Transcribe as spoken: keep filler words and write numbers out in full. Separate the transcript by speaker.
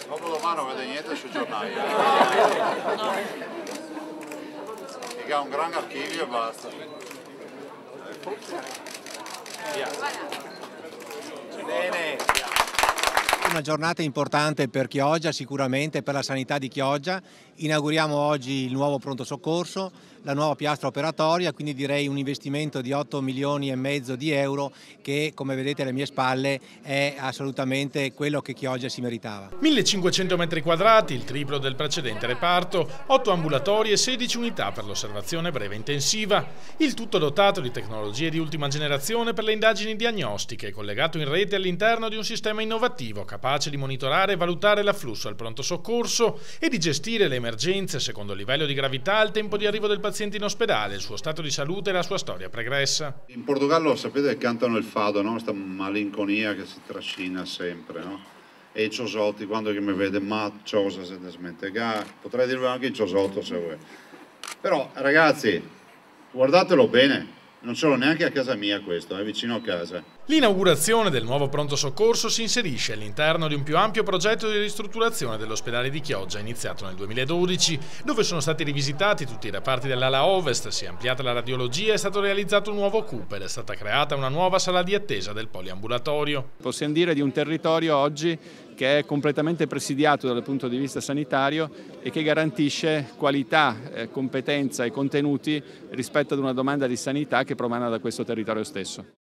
Speaker 1: Dopo domani non vede niente sui giornali. Che ha un gran archivio e basta. Bene.
Speaker 2: Una giornata importante per Chioggia, sicuramente per la sanità di Chioggia. Inauguriamo oggi il nuovo pronto soccorso, la nuova piastra operatoria, quindi direi un investimento di otto milioni e mezzo di euro che, come vedete alle mie spalle, è assolutamente quello che Chioggia si meritava.
Speaker 3: millecinquecento metri quadrati, il triplo del precedente reparto, otto ambulatori e sedici unità per l'osservazione breve intensiva. Il tutto dotato di tecnologie di ultima generazione per le indagini diagnostiche, collegato in rete all'interno di un sistema innovativo capace di monitorare e valutare l'afflusso al pronto soccorso e di gestire le emergenze secondo il livello di gravità al tempo di arrivo del paziente in ospedale, il suo stato di salute e la sua storia pregressa.
Speaker 1: In Portogallo sapete che cantano il fado, no? Questa malinconia che si trascina sempre, no? E i Ciosotti, quando che mi vede, ma cosa se ne smentegà, potrei dirvi anche i Ciosotto se vuoi. Però ragazzi, guardatelo bene, non ce l'ho neanche a casa mia questo, è vicino a casa.
Speaker 3: L'inaugurazione del nuovo pronto soccorso si inserisce all'interno di un più ampio progetto di ristrutturazione dell'ospedale di Chioggia iniziato nel duemiladodici, dove sono stati rivisitati tutti i reparti dell'ala ovest, si è ampliata la radiologia, è stato realizzato un nuovo C U P ed è stata creata una nuova sala di attesa del poliambulatorio.
Speaker 4: Possiamo dire di un territorio oggi che è completamente presidiato dal punto di vista sanitario e che garantisce qualità, eh, competenza e contenuti rispetto ad una domanda di sanità che promana da questo territorio stesso.